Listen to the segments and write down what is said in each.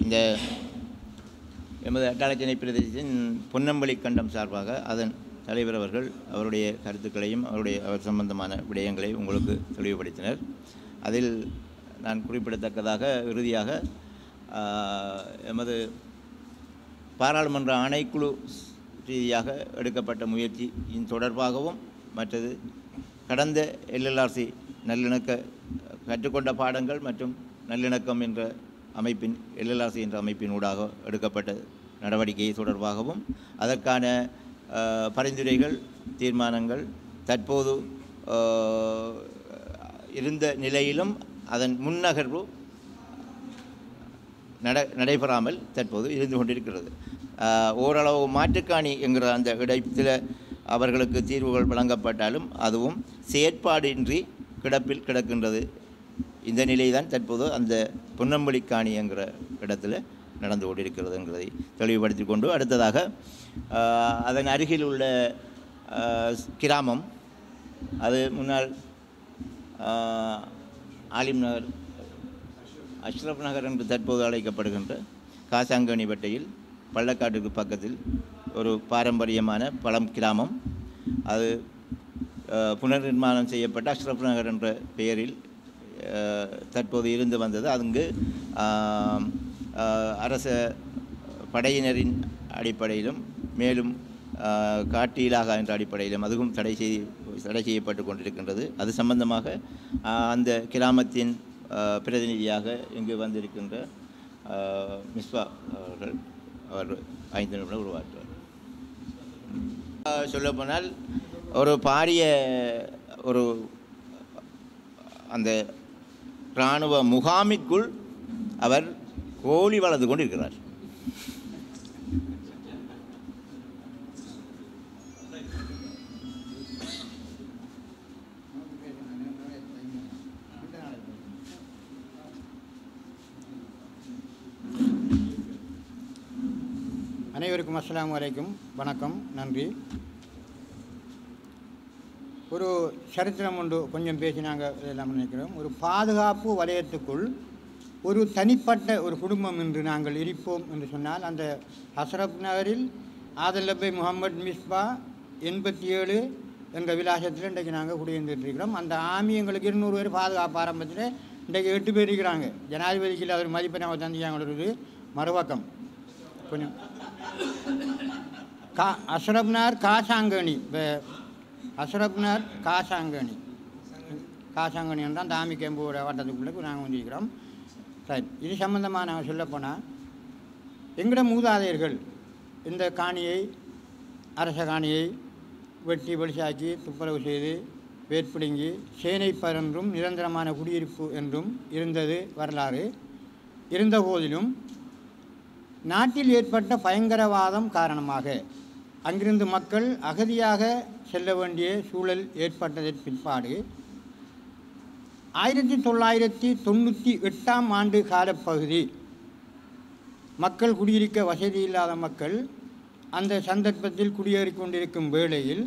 இந்த எமது அட்டாளச்சேனை பிரதேசத்தின் பொன்னம்பலி கண்டம் சார்பாக அதன் தலைவர் அவர்கள் அவருடைய கருத்துக்களையும் அவர் சம்பந்தமான விடயங்களை உங்களுக்கு தெளிவுபடுத்தினர். அதில் நான் குறிப்பிடத்தக்கதாக இறுதியாக எமது பாராளுமன்ற ஆணைக்குழு ரீதியாக எடுக்கப்பட்ட முயற்சியின் தொடர்பாகவும் மற்றது கடந்த எல்எல்ஆர்சி நல்லிணக்க கற்றுக்கொண்ட பாடங்கள் மற்றும் நல்லிணக்கம் என்ற அமைப்பின் எல்எல்ஆர்சி என்ற அமைப்பின் ஊடாக எடுக்கப்பட்ட நடவடிக்கை தொடர்பாகவும் அதற்கான பரிந்துரைகள் தீர்மானங்கள் தற்போது இருந்த நிலையிலும் அதன் முன்னகர்வு நடைபெறாமல் தற்போது இருந்து கொண்டிருக்கிறது. ஓரளவு மாற்றுக்காணி என்கிற அந்த இடத்தில் அவர்களுக்கு தீர்வுகள் வழங்கப்பட்டாலும் அதுவும் செயற்பாடின்றி கிடப்பில் கிடக்கின்றது. இந்த நிலைதான் தற்போது அந்த பொன்னம்பலி காணி என்கிற இடத்துல நடந்து கொண்டிருக்கிறது என்பதை தெளிவுபடுத்தி கொண்டு அடுத்ததாக அதன் அருகில் உள்ள கிராமம் அது முன்னாள் ஆலிம் நகர் அஷ்ரப் நகர் என்று தற்போது அழைக்கப்படுகின்ற காசாங்கனிப்பட்டையில் பள்ளக்காட்டுக்கு பக்கத்தில் ஒரு பாரம்பரியமான பழம் கிராமம். அது புனர் நிர்மாணம் செய்யப்பட்ட அஷ்ரப் நகர் என்ற பெயரில் தற்போது இருந்து வந்தது. அங்கு அரச படையினரின் அடிப்படையிலும் மேலும் காட்டீலாக என்ற அடிப்படையிலும் அதுவும் தடை செய்யப்பட்டு கொண்டிருக்கின்றது. அது சம்பந்தமாக அந்த கிராமத்தின் பிரதிநிதியாக இங்கு வந்திருக்கின்ற மிஸ்பா அவர் 5 நிமிடம் உருவாற்றுவார். சொல்லப்போனால் ஒரு பாரிய ஒரு அந்த இராணுவ முகாமிற்குள் அவர் கோழி வளர்ந்து கொண்டிருக்கிறார். அனைவருக்கும் அஸ்ஸலாமு அலைக்கும், வணக்கம், நன்றி. ஒரு சரித்திரம் ஒன்று கொஞ்சம் பேசி நாங்கள் எல்லாம் நினைக்கிறோம். ஒரு பாதுகாப்பு வலயத்துக்குள் ஒரு தனிப்பட்ட ஒரு குடும்பம் என்று நாங்கள் இருப்போம் என்று சொன்னால் அந்த அஷ்ரப் நகரில் ஆதல்லபை முகமது மிஸ்பா 87 என்ற விலாசத்தில் இன்றைக்கு நாங்கள் குடியிருந்துருக்கிறோம். அந்த ஆமி எங்களுக்கு 200 பேர் பாதுகாப்பு ஆரம்பத்தில் இன்றைக்கு 8 பேர் இருக்கிறாங்க. ஜனாதிபதிக்கு இல்லாத ஒரு மதிப்பை நம்ம தந்தியாங்களுக்கு மறுபக்கம் கொஞ்சம் அஷ்ரப் நகர் காசாங்கனி, இப்போ அஷ்ரப் நகர் காசாங்கனி என்றால் அந்த ஆமி கேம்போட வட்டத்துக்குள்ளே நாங்கள் வந்திருக்கிறோம். சரி, இது சம்பந்தமாக நாங்கள் சொல்லப்போனால் எங்களோட மூதாதையர்கள் இந்த காணியை அரச காணியை வெட்டி வெளிசாக்கி துப்புரவு செய்து வேட்பிடுங்கி சேனைப்பர் என்றும் நிரந்தரமான குடியிருப்பு என்றும் இருந்தது வரலாறு. இருந்த போதிலும் நாட்டில் ஏற்பட்ட பயங்கரவாதம் காரணமாக அங்கிருந்து மக்கள் அகதியாக செல்ல வேண்டிய சூழல் ஏற்பட்டதற்கு பிற்பாடு 1998ஆம் ஆண்டு காலப்பகுதி மக்கள் குடியிருக்க வசதி இல்லாத மக்கள் அந்த சந்தர்ப்பத்தில் குடியேறி கொண்டிருக்கும் வேளையில்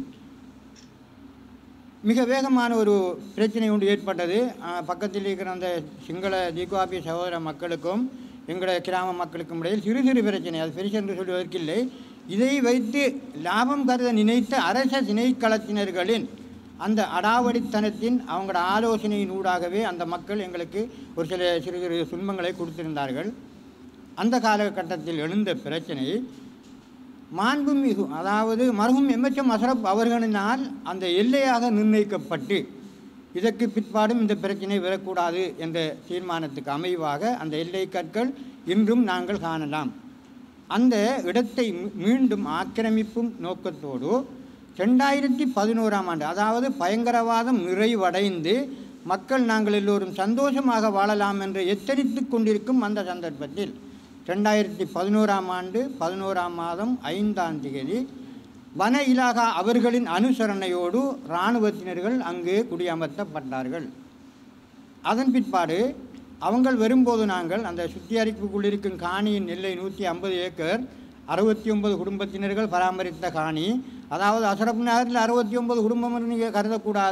மிக வேகமான ஒரு பிரச்சனை ஒன்று ஏற்பட்டது. பக்கத்தில் இருக்கிற அந்த சிங்கள தீகாபி சகோதர மக்களுக்கும் எங்களோட கிராம மக்களுக்கும் இடையில் சிறு சிறு பிரச்சனை, அது பெருசு என்று சொல்வதற்கில்லை. இதை வைத்து லாபம் கருத நினைத்த அரச திணைக்களத்தினர்களின் அந்த அடாவடித்தனத்தின் அவங்களோட ஆலோசனையின் ஊடாகவே அந்த மக்கள் எங்களுக்கு ஒரு சில சிறு சிறு துன்பங்களை கொடுத்திருந்தார்கள். அந்த காலகட்டத்தில் எழுந்த பிரச்சனை மாண்புமிகு அதாவது மருகும் எம்எச்எம் அஷ்ரப் அவர்களினால் அந்த எல்லையாக நிர்ணயிக்கப்பட்டு இதற்கு பிற்பாடும் இந்த பிரச்சனை வரக்கூடாது என்ற தீர்மானத்துக்கு அமைவாக அந்த எல்லை கற்கள் இன்றும் நாங்கள் காணலாம். அந்த இடத்தை மீண்டும் ஆக்கிரமிப்பும் நோக்கத்தோடு 2011ஆம் ஆண்டு அதாவது பயங்கரவாதம் நிறைவடைந்து மக்கள் நாங்கள் எல்லோரும் சந்தோஷமாக வாழலாம் என்று எச்சரித்து கொண்டிருக்கும் அந்த சந்தர்ப்பத்தில் 2011ஆம் ஆண்டு 11ஆம் மாதம் 5ஆம் தேதி வன இலாகா அவர்களின் அனுசரணையோடு இராணுவத்தினர்கள் அங்கு குடியமர்த்தப்பட்டார்கள். அதன் பிற்பாடு அவங்கள் வரும்போது நாங்கள் அந்த சுத்திகரிப்புக்குள் இருக்கும் காணியின் எல்லை 150 ஏக்கர் 69 குடும்பத்தினர்கள் பராமரித்த காணி. அதாவது அஷ்ரப் நகரில் 69 குடும்பம் என்று நீங்கள் கருதக்கூடாது.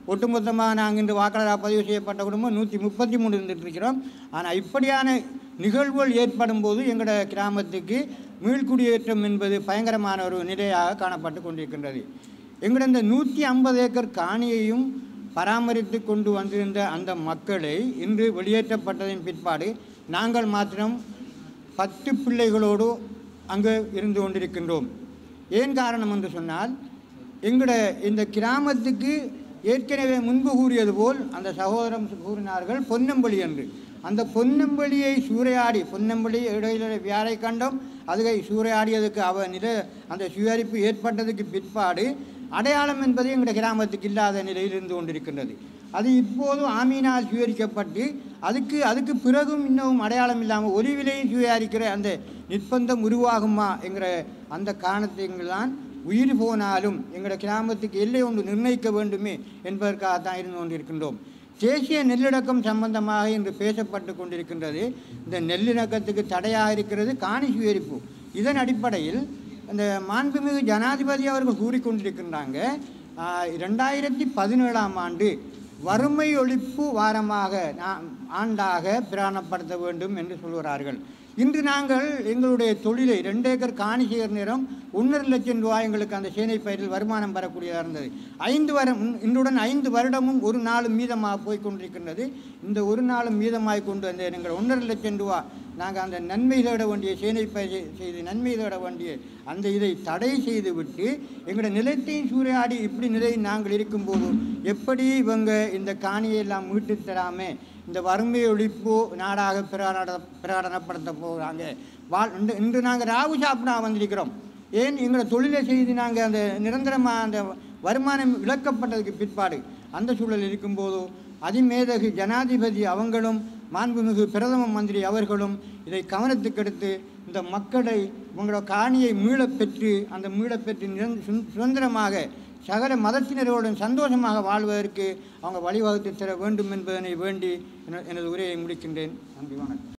ஒட்டுமொத்தமாக நாங்கள் இன்று வாக்காளராக பதிவு செய்யப்பட்ட குடும்பம் 133 இருந்துகிட்ருக்கிறோம். ஆனால் இப்படியான நிகழ்வுகள் ஏற்படும் போது எங்களோட கிராமத்துக்கு மீள்குடியேற்றம் என்பது பயங்கரமான ஒரு நிலையாக காணப்பட்டு கொண்டிருக்கின்றது. எங்களோட இந்த 150 ஏக்கர் காணியையும் பராமரித்து கொண்டு வந்திருந்த அந்த மக்களை இன்று வெளியேற்றப்பட்டதின் பிற்பாடு நாங்கள் மாத்திரம் 10 பிள்ளைகளோடு அங்கே இருந்து கொண்டிருக்கின்றோம். ஏன் காரணம் என்று சொன்னால், எங்களோட இந்த கிராமத்துக்கு ஏற்கனவே முன்பு கூறியது போல் அந்த சகோதரம் கூறினார்கள் பொன்னம்பள்ளி என்று. அந்த பொன்னம்பள்ளியை சூறையாடி, பொன்னம்பள்ளி இடையில வியாழை கண்டோம், அதுகை சூறையாடியதுக்கு அந்த சுயரிப்பு ஏற்பட்டதுக்கு பிற்பாடு அடையாளம் என்பது எங்களுடைய கிராமத்துக்கு இல்லாத நிலையில் இருந்து கொண்டிருக்கின்றது. அது இப்போதும் ஆமீனால் சுயரிக்கப்பட்டு அதுக்கு பிறகும் இன்னும் அடையாளம் இல்லாமல் ஒரு விலையும் சுயாரிக்கிற அந்த நிர்பந்தம் உருவாகுமா என்கிற அந்த காரணத்தைதான் உயிர் போனாலும் எங்களுடைய கிராமத்துக்கு எல்லை ஒன்று நிர்ணயிக்க வேண்டுமே என்பதற்காகத்தான் இருந்து கொண்டிருக்கின்றோம். தேசிய நெல்லிணக்கம் சம்பந்தமாக இன்று பேசப்பட்டு கொண்டிருக்கின்றது. இந்த நெல்லிணக்கத்துக்கு தடையாக இருக்கிறது காணி சுயரிப்பு. இதன் அடிப்படையில் இந்த மாண்புமிகு ஜனாதிபதி அவர்கள் கூறிக்கொண்டிருக்கின்றாங்க, 2017ஆம் ஆண்டு வறுமை ஒழிப்பு வாரமாக ஆண்டாக பிராணப்படுத்த வேண்டும் என்று சொல்கிறார்கள். இன்று நாங்கள் எங்களுடைய தொழிலை 2 ஏக்கர் காணி செய்கிற நேரம் 1.5 லட்சம் ரூபாய் எங்களுக்கு அந்த சேனை பயிரில் வருமானம் பெறக்கூடியதாக இருந்தது. இன்றுடன் 5 வருடமும் ஒரு நாளும் மீதமாக போய்கொண்டிருக்கின்றது. இந்த ஒரு நாளும் மீதமாக கொண்டு வந்த எங்கள் 1.5 லட்சம் ரூபாய் நாங்கள் அந்த நன்மை தேட வேண்டிய சேனை பயிர் செய்து நன்மை தேட வேண்டிய அந்த இதை தடை செய்து விட்டு எங்களுடைய நிலத்தையும் சூறையாடி இப்படி நிலையில் நாங்கள் இருக்கும்போது எப்படி இவங்க இந்த காணியை எல்லாம் மீட்டு தராமல் இந்த வறுமை ஒழிப்பு நாடாக பிரகடனப்படுத்த போகிறாங்க. இன்று நாங்கள் ராகு சாப்பிடா வந்திருக்கிறோம். ஏன் எங்களை தொழிலை செய்து நாங்கள் அந்த நிரந்தரமாக அந்த வருமானம் இழக்கப்பட்டதுக்கு பிற்பாடு அந்த சூழல் இருக்கும்போது அதிமேதகு ஜனாதிபதி அவங்களும் மாண்புமிகு பிரதம மந்திரி அவர்களும் இதை கவனத்துக்கெடுத்து இந்த மக்களை உங்களோட காணியை மீளப்பெற்று அந்த மீளப்பெற்று சுதந்திரமாக சகல மதத்தினரோடும் சந்தோஷமாக வாழ்வதற்கு அவங்க வழிவகுத்து தர வேண்டும் என்பதனை வேண்டி எனது உரையை முடிக்கின்றேன். நன்றி, வணக்கம்.